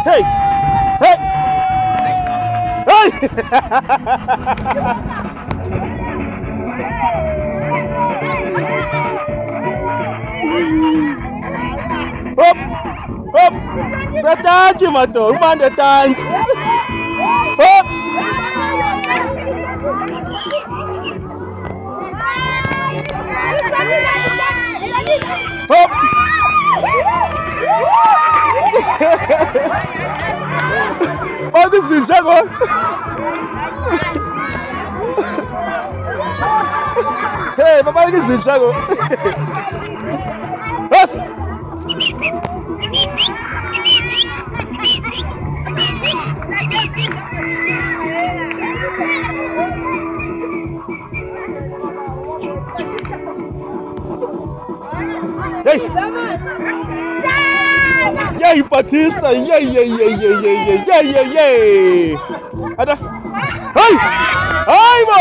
Hey! Hey! Hey! Hop! Hop! Sa Tantyi mato, umande Tantyi. Hop! Hop! Oh, this is Jago. Hey, Papa, this is Jago. Yes. Hey. Yay, Batista! Yay, yay, yay, yay, yay, yay, yay, yay, yay! Ada! Hey! Hey, mo!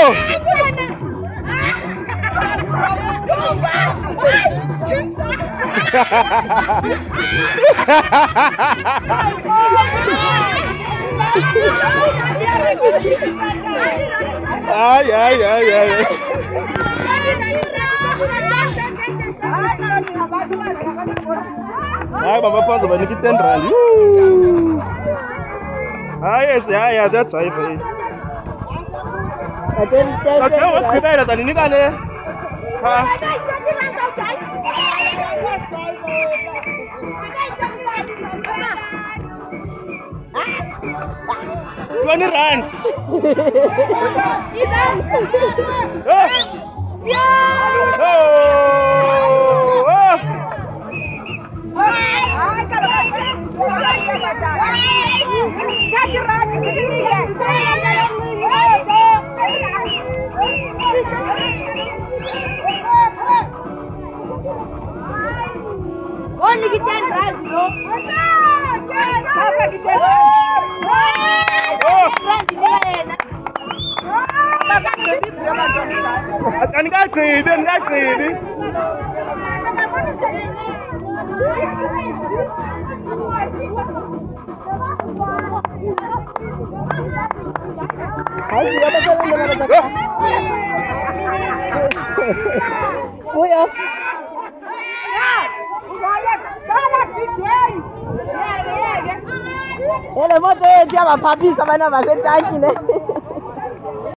Ay, ay, ay, ay. Ay, Baba Panza, but Nikki 10 rand. Ah, yes, yeah, that's right. Okay, what's the guy that Nika? $20 rand. Only get 10 rand, bro. Ele moto yetu ya mapapi sabana base Tantyi ne.